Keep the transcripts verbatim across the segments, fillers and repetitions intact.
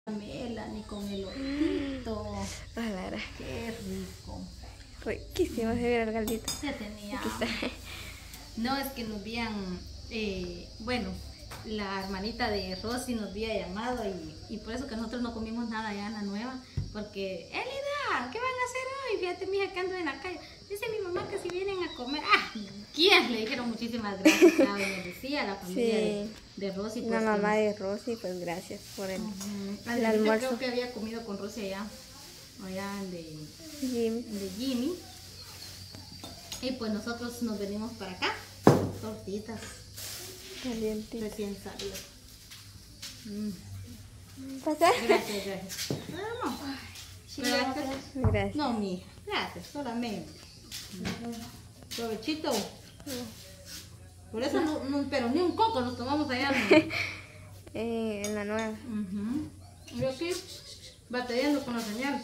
Melanie con elotito. Ah, la verdad. Qué rico. Riquísimo se ve el caldito. Ya tenía. Aquí está. No, es que nos habían, eh, bueno, la hermanita de Rosy nos había llamado y, y por eso que nosotros no comimos nada allá en la nueva, porque, Elida, ¿qué van a hacer hoy? Fíjate, mija, que ando en la calle. Dice mi mamá que si vienen a comer, ah, ¿quién? Le dijeron muchísimas gracias a doña Lucía, a la familia Sí. de, de Rosy. Pues, La mamá que, de Rosy, pues gracias por el, uh-huh. el Yo almuerzo. creo que había comido con Rosy allá, allá de Jimmy. de Jimmy. Y pues nosotros nos venimos para acá. Tortitas Calientito. recién salidas. Mm. ¿Pasa? Gracias, gracias. Vamos. Gracias. Gracias. No, mija, gracias, solamente. Provechito. Por eso no, no, pero ni un coco nos tomamos allá. ¿No? Eh, en la nueva. Uh-huh. Yo aquí batallando con la señal.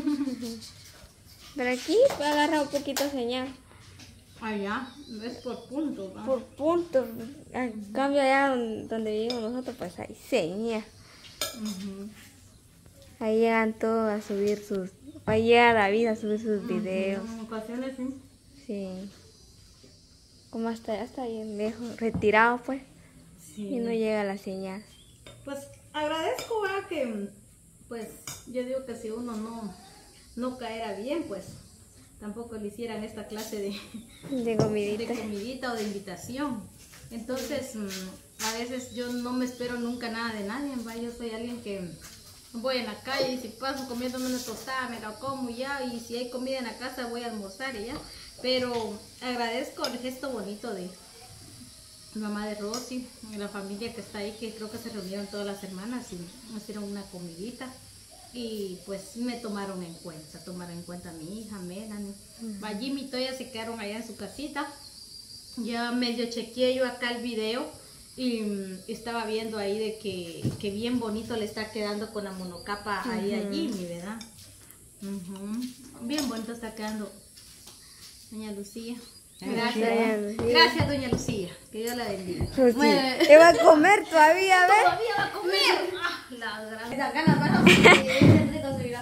Pero aquí puede agarrar un poquito señal. Allá, es por puntos, ¿no? Por puntos. En cambio allá don- donde vivimos nosotros, pues hay señal. Uh-huh. Ahí llegan todos a subir sus... Ahí llega David a subir sus videos. En ocasiones sí. Sí. Como hasta allá está bien lejos, retirado pues. Sí. Y no llega la señal. Pues agradezco a que, pues yo digo que si uno no, no caera bien, pues tampoco le hicieran esta clase de, De comidita. de comidita o de invitación. Entonces, mm, a veces yo no me espero nunca nada de nadie, ¿va? Yo soy alguien que voy en la calle y si paso comiéndome una tostada me la como y ya, y si hay comida en la casa voy a almorzar y ya. Pero agradezco el gesto bonito de mamá de Rosy, la familia que está ahí, que creo que se reunieron todas las hermanas y hicieron una comidita. Y pues me tomaron en cuenta, tomaron en cuenta a mi hija, Melanie. Uh-huh. A Jimmy y Toya se quedaron allá en su casita. Ya medio chequeé yo acá el video y um, estaba viendo ahí de que, que bien bonito le está quedando con la monocapa ahí uh-huh. a Jimmy, ¿verdad? Uh-huh. Bien bonito está quedando doña Lucía. Gracias, Doña Lucía. Gracias, doña Lucía. Que Dios la bendiga. Pues sí. Te va a comer todavía, ¿ves? Todavía va a comer. Ah, la gran. Acá las manos. Sí.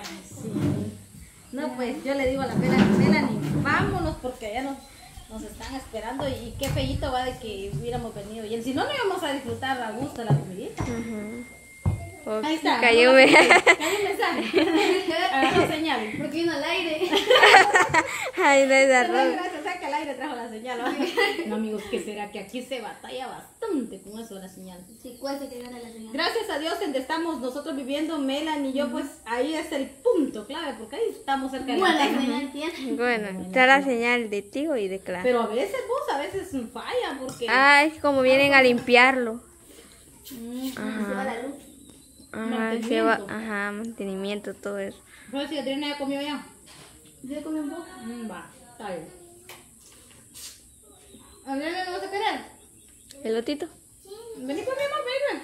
No, pues yo le digo a la Melanie, Melanie, vámonos porque ya nos, nos están esperando y qué feíto va de que hubiéramos venido. Y si no, no íbamos a disfrutar a gusto la comidita. Uh-huh. Ahí está. Cayó un mensaje. Agarró señal. Porque vino al aire. Ay, no es arroz. Gracias, saca al aire, trajo la señal. ¿No? No, amigos, ¿qué será? Que aquí se batalla bastante con eso de la señal. Sí, cuesta que gana la señal. Gracias a Dios, en donde estamos nosotros viviendo, Melanie y yo, pues ahí es el punto clave, porque ahí estamos cerca de bueno, la la señal. señal tiene. Bueno, está la señal de Tigo y de Clara. Pero a veces vos, a veces falla, porque... Ah, es como vienen a limpiarlo. Mm, se va la luz. Ajá, se va, ajá, mantenimiento, todo eso. ¿Pero si Adriana ya comió ya? Yo comí un poco. Mm, va, está bien. ¿Adriana no vas a querer? ¿El lotito? Vení por mi mamá,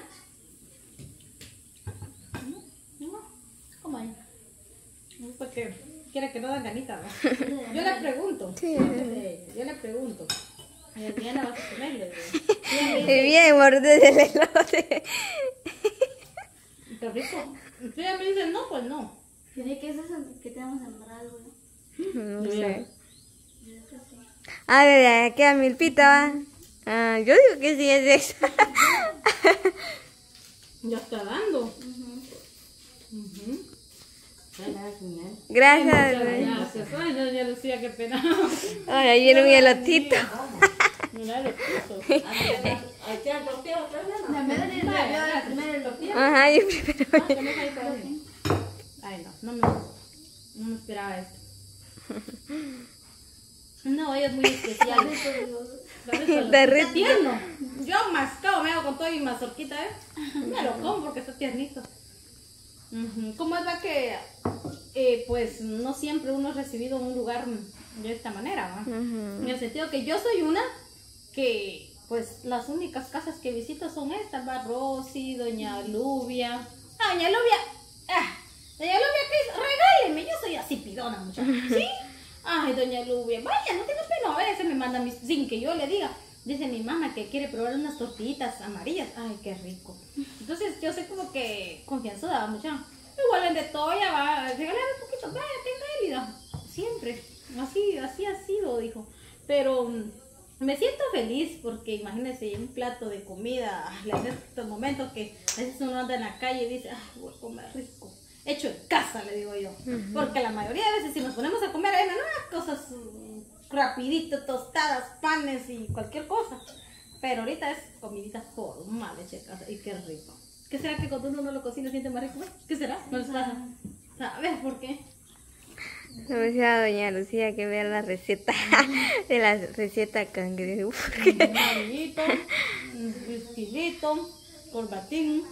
ven. No, ¿cómo ahí? Es porque quiere que no dan ganitas, ¿no? Yo le pregunto. Sí. Yo le pregunto. ¿Y Adriana vas a comerle? Y bien, morder el elote. Qué rico. Si ella me dice no, pues no. Tiene que ser que tenemos que sembrar algo, ¿no? No sé. Yo creo que sí. Ah, de ahí queda milpita, va. Ah, yo digo que sí es esa. Ya está dando. Uh-huh. Uh-huh. Gracias. Gracias. Ay, doña Lucía, qué pena. Ay, ahí viene un elotito. Mira, lo puso. La Melanie la vio la primera del tortilla. Ajá, yo primero. Ay, no, no me, no me esperaba esto. No, ella es muy especial. Está re Está tierno. Yo mascado me hago con todo y mazorquita, ¿eh? Me lo como porque está tiernito. Uh-huh. ¿Cómo es la que, eh, pues, no siempre uno es recibido en un lugar de esta manera, ¿va? Uh-huh. En el sentido que yo soy una que, pues, las únicas casas que visito son estas, va Rosy, doña Lubia. Ah, doña Lubia, ah, doña Lubia, ¿qué es? Regáleme, yo soy así pidona, muchacha, ¿sí? Ay, doña Lubia, vaya, no tenga pena, a veces me manda mis, sin que yo le diga, dice mi mamá que quiere probar unas tortillitas amarillas. Ay, qué rico. Entonces yo sé como que confianzuda, mucho. Igual en de Toya va a regalar un poquito, vaya, tenga Elida. Siempre, así, así ha sido, dijo. Pero mm, me siento feliz porque imagínense un plato de comida, en estos momentos que a veces uno anda en la calle y dice, ay, voy a comer rico. Hecho en casa, le digo yo. Uh-huh. Porque la mayoría de veces si nos ponemos a comer, hay unas cosas um, rapidito, tostadas, panes y cualquier cosa. Pero ahorita es comidita formal, hecha en casa y qué rico. ¿Qué será que cuando uno no lo cocina siente más rico? ¿Qué será? ¿No les pasa? ¿Sabes por qué? Me decía doña Lucía que vea la receta de la receta cangrejo. Un amarillito, un whiskycito, corbatín,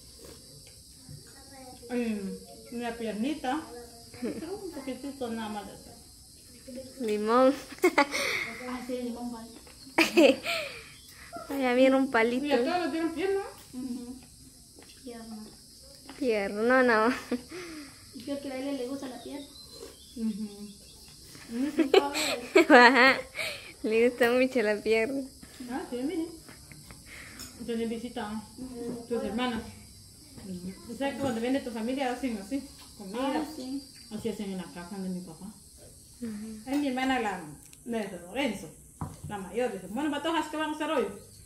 una piernita, un poquitito nada más de eso. Limón. Ah, sí, limón vale. Ya viene un palito. ¿Y a todos le dieron pierna? Uh-huh. Pierna. Pierna, no, no. Y creo que a él le gusta la pierna. Uh-huh. Ajá. Le gusta mucho la pierna. Ah, sí, miren. Entonces visitan uh-huh. tus hermanas. Uh-huh. O sea que cuando viene tu familia hacen así, comida. Ah, sí. Así hacen en la casa de mi papá. Uh-huh. Es mi hermana la de Lorenzo, la mayor. Dice, bueno, patojas, ¿qué van a hacer hoy?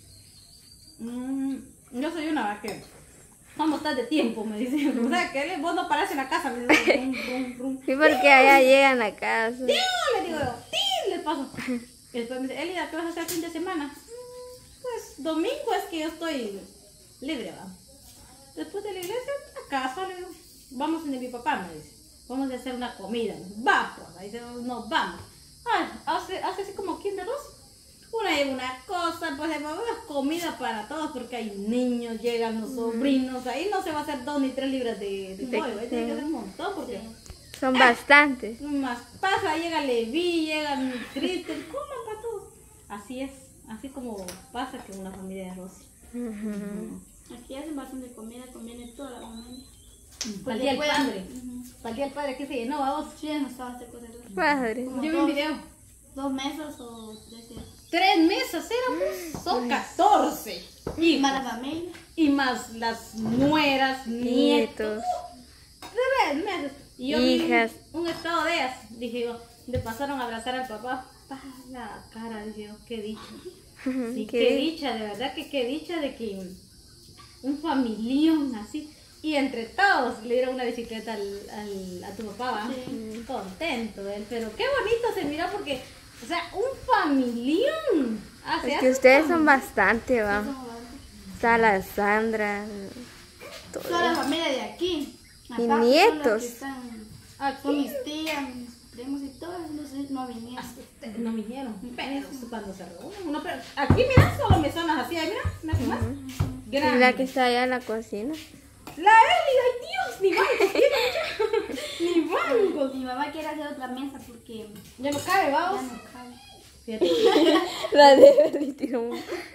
Mm, yo soy una va que, ¿cómo estás de tiempo? Me dice. O sea, que vos no parás en la casa. Me dice, rum, rum, rum. Sí, porque allá llegan a casa. ¡Tío! Le digo yo, ¡tío! Le paso. Y después me dice, Elida, ¿qué vas a hacer el fin de semana? Pues domingo es que yo estoy libre, ¿va? Después de la iglesia, a casa, le digo, vamos en mi papá, me dice. Vamos a hacer una comida. Va, pues, ahí dice, nos vamos. Ay, hace, hace así como quien de dos. Una lleva una cosa, pues una comida para todos, porque hay niños, llegan los sobrinos, ahí no se va a hacer dos ni tres libras de, de pollo, ahí tiene que hacer un montón, porque son bastantes. Más pasa, llega Levi, llega Cristian, coman para todos. Así es, así como pasa que una familia de Rosy. Uh-huh. Uh-huh. Aquí hacen bastante comida, conviene toda la familia. Para el día del padre. Uh-huh. Para el día del padre, ¿qué se llenó a vos? Sí, no estaba este cosa. Padre. Yo vi un video. ¿Dos mesas o tres días? Tres mesas éramos, son catorce. Y más la familia. Y más las nueras, nietos. Tres meses. Y yo hijas. Vi un estado de ellas. Dije yo, le pasaron a abrazar al papá. Pa, la cara, dije yo, qué dicha. Sí, qué, qué dicha, de verdad que qué dicha de que un familión así. Y entre todos le dieron una bicicleta al, al, a tu papá, ¿va? Sí. Contento él, pero qué bonito se miró porque, o sea, un familión. Ah, es que ustedes son bastante, ¿va? Está la Sandra. Toda la familia de aquí. Y nietos. Están, son mis tías, mis primos y todos, entonces no vinieron. Ah, no vinieron, pero cuando se reúnen. No, pero aquí, mira, solo me sonas así, mira, me hace más. Y la que está allá en la cocina. La Eli, ay Dios, ni bancos, ni bancos. Mi mamá quiere hacer otra mesa porque ya no cabe, vamos. Ya no cabe. Fíjate. La de Berlín.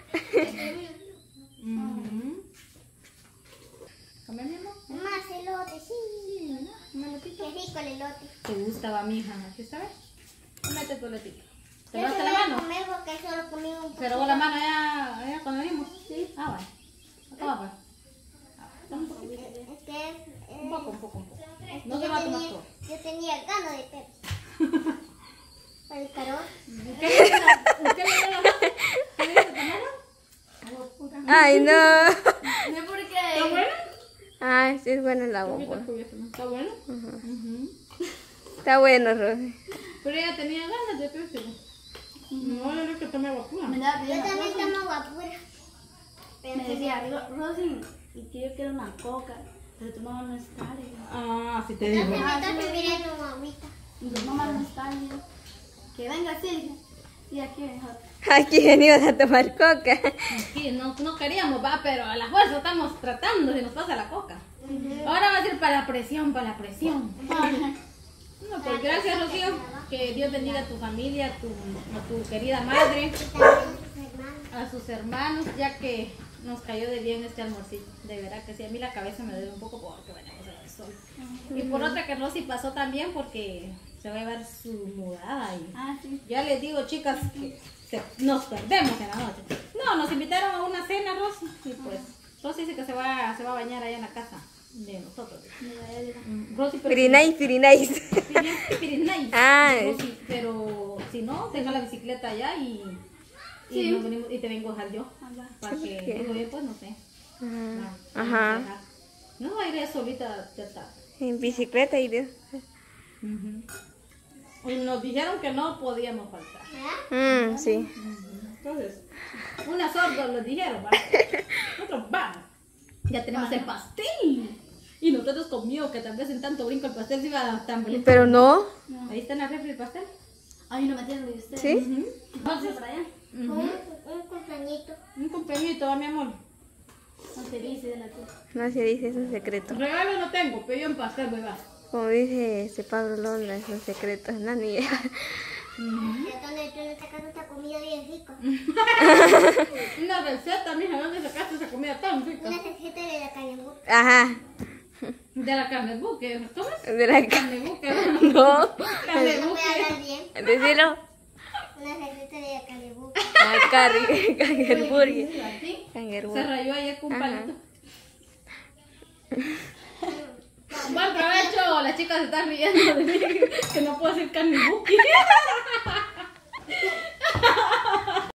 ¿Comer, mi amor? Más elote, sí. ¿Un elotito? Qué rico el elote. ¿Te gustaba, mi hija? ¿Qué sabes? Mete tu elotito. ¿Te Yo lavaste se la voy a mano? comer porque solo comí un poco. ¿Se lavó la mano allá, allá cuando venimos? Sí. Ah, bueno. Toma, pues. Es que es, eh, Un poco, un poco, un poco. es que No se yo va a tomar tenía, todo. yo tenía ganas de Pepsi. Por el calor. ¿Qué le dio la- qué le dio la- qué le dio tu mamá? Ay, no. No porque ¿Está buena? Ay, sí es buena la Poquito, boca. poquito, ¿no? ¿Está bueno? Uh-huh. Ujú. Está bueno, Rosy. Pero ella tenía ganas de Pepsi. No, yo no que tome agua pura. me daba Yo bien también Rosy. tomo agua pura. Pero Me decía, "Ro- Rosy, y que yo quiero una coca, pero tu mamá no está. Le digo. Ah, sí te yo digo. también estoy pidiendo una agüita. Y tu mamá no está. Le digo, que venga así. Le dije, y aquí me dijo, Aquí venimos a tomar coca. Sí, no, no queríamos, va, pero a la fuerza estamos tratando si nos pasa la coca. Ahora va a ser para la presión, para la presión. No, pues gracias, Rocío. Que Dios bendiga a tu familia, a tu, a tu querida madre, Y también sus hermanos. a sus hermanos, ya que nos cayó de bien este almuercito. De verdad que sí, a mí la cabeza me duele un poco porque venimos al sol. Y por otra que Rosy pasó también porque se va a llevar su mudada y Ah, sí. ya les digo, chicas, que se- nos perdemos en la noche. No, nos invitaron a una cena, Rosy, y pues Rosy dice que se va, se va a bañar allá en la casa de nosotros. Mm, Rosy, pero Pretty nice, pretty nice. Pretty- pretty nice. Ah, Rosy, pero si no, tenga la bicicleta allá y, y, Sí. nos venimos, y te vengo a dejar yo. Ah, va. Para que, ¿Qué? digo bien, pues no sé. Ajá. No, Ajá. no iré solita, ya está. En bicicleta y de... Y nos dijeron que no podíamos faltar. Mm, sí. Entonces, unas sordos nos dijeron, ¿va? Nosotros vamos. Ya tenemos el pastel. Y nosotros con miedo que tal vez en tanto brinco el pastel se iba a tambalear. Pero no. Ahí está en la refri el pastel. Ay, no me entiendo de ustedes. ¿Sí? Ujú. Vamos para allá. Ujú. Un, un compañito. Un cumpleañito, ¿va, mi amor? No te dice de la tía. No se dice, es un secreto. Regalo no tengo, pero yo en pastel voy a. Como dice este Pablo Londra, es un secreto. No, ni idea. ¿De dónde tú no sacas esta comida bien rica? Una receta, mija, ¿dónde sacaste esa comida tan rica? Una receta de la carne buque. Ajá. De la carne buque, ¿cómo es? De la ca- Carne buque, No. carne No voy a buque. hablar bien. Decirlo. Una receta de la carne buque. La carne. Cangerburger. Así. Se Cangerburger. rayó ayer con un Ajá. palito. Buen provecho, las chicas se están riendo de mí, que no puedo hacer carne buque.